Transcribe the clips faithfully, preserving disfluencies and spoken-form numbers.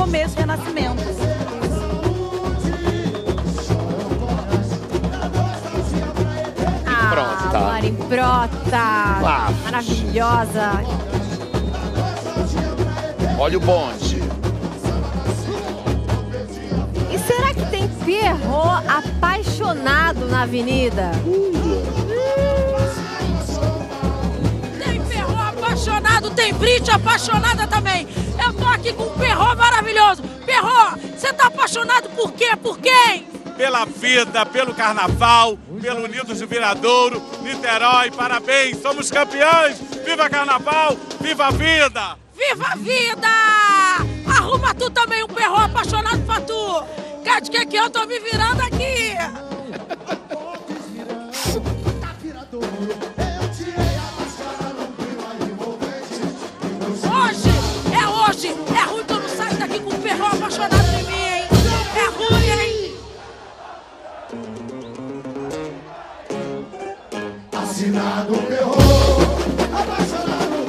recomeço, renascimento. Brota. Mari Brota. Ah, Maravilhosa. olha o bonde. E será que tem Pierrot apaixonado na avenida? Tem Pierrot apaixonado, tem Brit apaixonada também. Eu tô aqui com um Pierrot maravilhoso. Pierrot, você tá apaixonado por quê? Por quem? Pela vida, pelo carnaval, pelo Unidos do Viradouro, Niterói, parabéns, somos campeões! Viva carnaval, viva a vida! Viva a vida! Arruma tu também um Pierrot apaixonado pra tu! Quer de que que eu tô me virando aqui? Hoje, é hoje! É ruim que eu não saio daqui com um Pierrot apaixonado em mim, hein? É ruim, hein? Assinado Pierrot, apaixonado,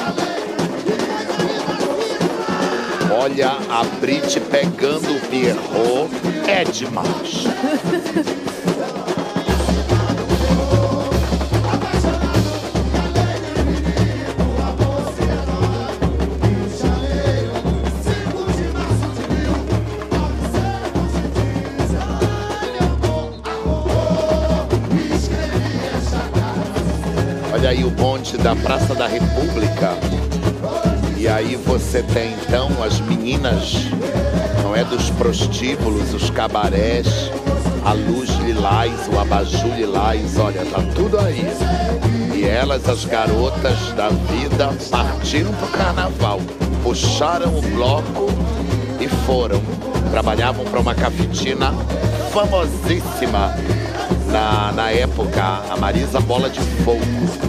Olha a Brit pegando o Pierrot, é demais. Olha aí o bonde da Praça da República. E aí você tem então as meninas, não é, dos prostíbulos, os cabarés, a luz lilás, o abajur lilás, olha, tá tudo aí. E elas, as garotas da vida, partiram pro carnaval, puxaram o bloco e foram. Trabalhavam para uma cafetina famosíssima na, na época, a Marisa Bola de Fogo.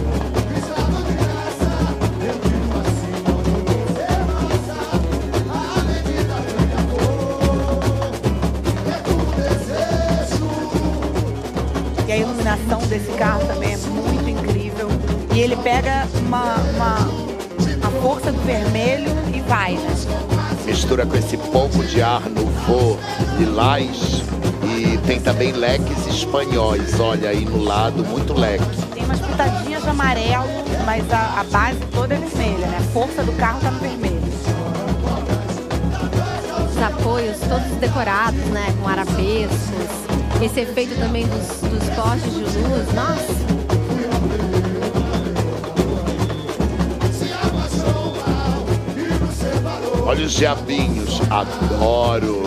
E a iluminação desse carro também é muito incrível. E ele pega uma, uma, a força do vermelho e vai, né? Mistura com esse pouco de ar nouveau lilás e tem também leques espanhóis, olha aí no lado, muito leque. Tem umas pitadinhas de amarelo, mas a, a base toda é vermelha, né? A força do carro tá no vermelho. Os apoios todos decorados, né? Com arabescos. Esse efeito também dos, dos postes de luz, nossa. Olha os diabinhos, adoro.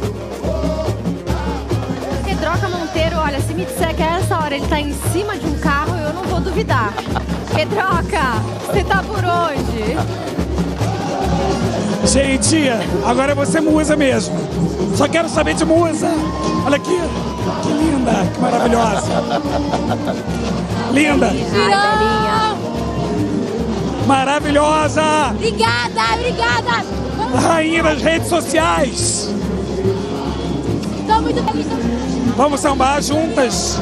Pedroca Monteiro, olha, se me disser que a essa hora ele tá em cima de um carro, eu não vou duvidar. Pedroca, você tá por onde? Gente, agora eu vou ser musa mesmo. Só quero saber de musa. Olha aqui, que linda, que maravilhosa. Linda. Ai, maravilhosa. Obrigada, obrigada. A rainha das redes sociais. Tô muito feliz. Vamos sambar juntas.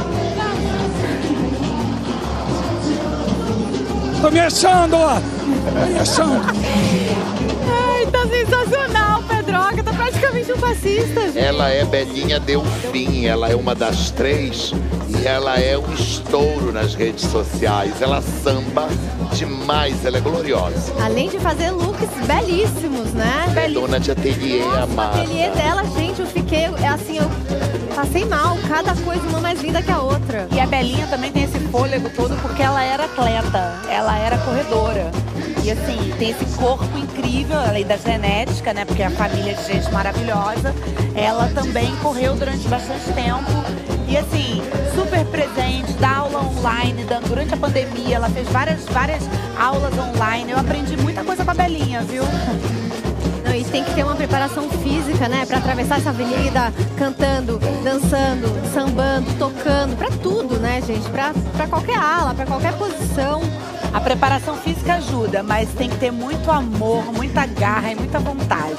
Tô me achando, ó. Me achando. Ai, tá sensacional, Pedroca. Tá praticamente um fascista, gente. Ela é Belinha Delfim, ela é uma das três e ela é um estouro nas redes sociais. Ela samba demais, ela é gloriosa. Além de fazer looks belíssimos, né? É Belíssimos. dona de ateliê, Nossa, amada. o ateliê dela, gente, eu fiquei, é assim, eu passei mal. Cada coisa uma mais linda que a outra. E a Belinha também tem esse fôlego todo porque ela era atleta, ela era corredora. E assim, tem esse corpo incrível, além da genética, né? Porque a família é de gente maravilhosa. Ela também correu durante bastante tempo. E assim, super presente, dá aula online, dando, durante a pandemia, ela fez várias, várias aulas online. Eu aprendi muita coisa com a Belinha, viu? Não, e tem que ter uma preparação física, né? Pra atravessar essa avenida cantando, dançando, sambando, tocando, pra tudo, né, gente? Pra, pra qualquer ala, pra qualquer posição. A preparação física ajuda, mas tem que ter muito amor, muita garra e muita vontade.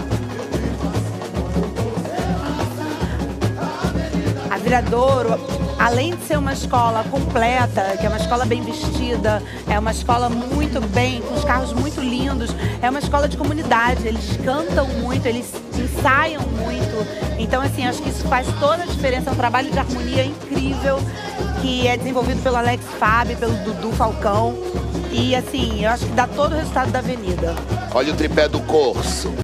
A Viradouro além de ser uma escola completa, que é uma escola bem vestida, é uma escola muito bem, com os carros muito lindos, é uma escola de comunidade, eles cantam muito, eles ensaiam muito. Então, assim, acho que isso faz toda a diferença, é um trabalho de harmonia incrível, que é desenvolvido pelo Alex Fabi, pelo Dudu Falcão. E, assim, eu acho que dá todo o resultado da Avenida. Olha o tripé do Corso.